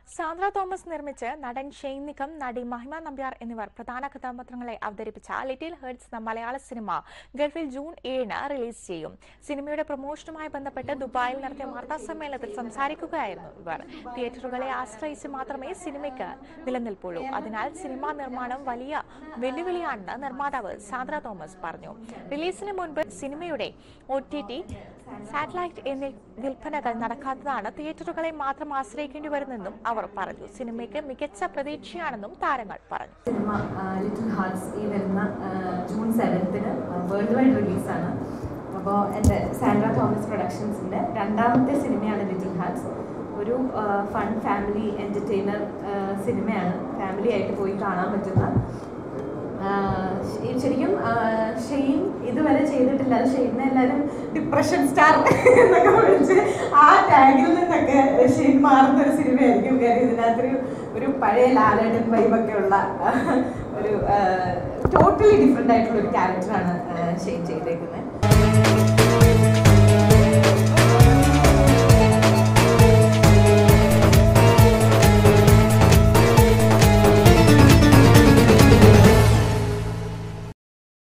Sandra Thomas നിർമ്മിച്ച് നടൻ Shane Nigam, നടി മഹിമ നമ്പ്യാർ എന്നിവർ പ്രധാന കഥാപാത്രങ്ങളെ അവതരിപ്പിച്ച ലിറ്റിൽ ഹേർട്സ് എന്ന മലയാള സിനിമ ഗൾഫിൽ ജൂൺ 7-ന് റിലീസ് ചെയ്യും. സിനിമയുടെ പ്രൊമോഷനുമായി ബന്ധപ്പെട്ട് ദുബായിൽ നടത്തിയ വാർത്താ സമ്മേളനത്തിൽ സംസാരിക്കുകയായിരുന്നു ഇവർ. തിയേറ്ററുകളെ ആശ്രയിച്ച് മാത്രമേ സിനിമയ്ക്ക് നിലനിൽപ്പുള്ളൂ. അതിനാൽ സിനിമാ നിർമ്മാണം വലിയ വെല്ലുവിളിയാണെന്ന് നിർമ്മാതാവ് സാന്ദ്ര തോമസ് പറഞ്ഞു. റിലീസിന് മുൻപ് സിനിമയുടെ OTT, സാറ്റലൈറ്റ് എന്നീ വിൽപ്പനകൾ നടക്കാത്തതാണ് തിയേറ്ററുകളെ മാത്രം ആശ്രയിക്കേണ്ടി വരുന്നെന്നും അവർ പറഞ്ഞു. സിനിമയ്ക്ക് മികച്ച പ്രതീക്ഷയാണെന്നും താരങ്ങൾ പറഞ്ഞു. സിനിമ ലിറ്റിൽ ഹാർട്സ് ഈ വരുന്ന ജൂൺ 7-ന് വേൾഡ് വൈഡ് റിലീസാണ്. അപ്പോൾ എൻ്റെ സാൻഡ്ര തോമസ് പ്രൊഡക്ഷൻസിൻ്റെ രണ്ടാമത്തെ സിനിമയാണ് ലിറ്റിൽ ഹാർട്സ്. ഒരു ഫൺ ഫാമിലി എൻ്റർടൈനർ സിനിമയാണ്. ഫാമിലി ആയിട്ട് പോയി കാണാൻ പറ്റുന്ന. ശരിക്കും ഷെയ്ൻ ഇതുവരെ ചെയ്തിട്ടില്ല. ഷെയ്നെ എല്ലാവരും ഡിപ്രഷൻ സ്റ്റാർ എന്നൊക്കെ വിളിച്ച് ആ ടാഗിൽ നിന്നൊക്കെ ഷെയ്ൻ മാറുന്നൊരു സിനിമയായിരിക്കും. കാര്യം ഇതിനകത്തൊരു ഒരു പഴയ ലാലേട്ടൻ വൈബൊക്കെ ഉള്ള ഒരു ടോട്ടലി ഡിഫറെൻ്റ് ആയിട്ടുള്ള ഒരു ക്യാരക്ടറാണ് ഷെയ്ൻ ചെയ്തേക്കുന്നത്.